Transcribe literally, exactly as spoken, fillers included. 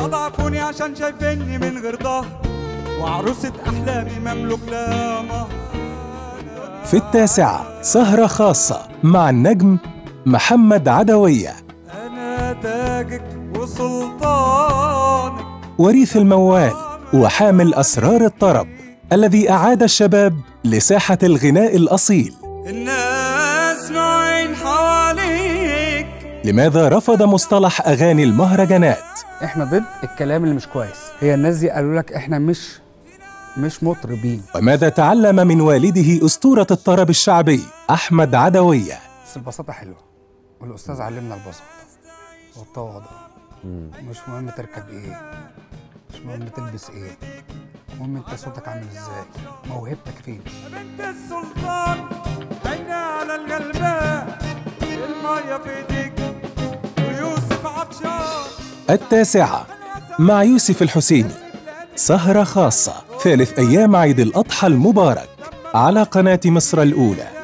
أضعفوني عشان شايفيني من غير ظهر، وعروسة أحلامي مملوك لا مهر. في التاسعة سهرة خاصة مع النجم محمد عدوية. أنا تاجك وسلطانك، وريث الموال وحامل أسرار الطرب الذي أعاد الشباب لساحة الغناء الأصيل. الناس نوعين حواليك. لماذا رفض مصطلح أغاني المهرجانات؟ احنا ضد الكلام اللي مش كويس. هي الناس دي قالوا لك احنا مش مش مطربين. وماذا تعلم من والده أسطورة الطرب الشعبي أحمد عدوية؟ بس البساطة حلوة، والأستاذ علمنا البساطة والتواضع. مش مهم تركب ايه، مش مهم تلبس ايه، المهم انت صوتك عامل ازاي، موهبتك فين. بنت السلطان عيني على الغلبان، المية في ايديك ويوسف عطشان. التاسعة مع يوسف الحسيني، سهرة خاصة ثالث أيام عيد الأضحى المبارك على قناة مصر الأولى.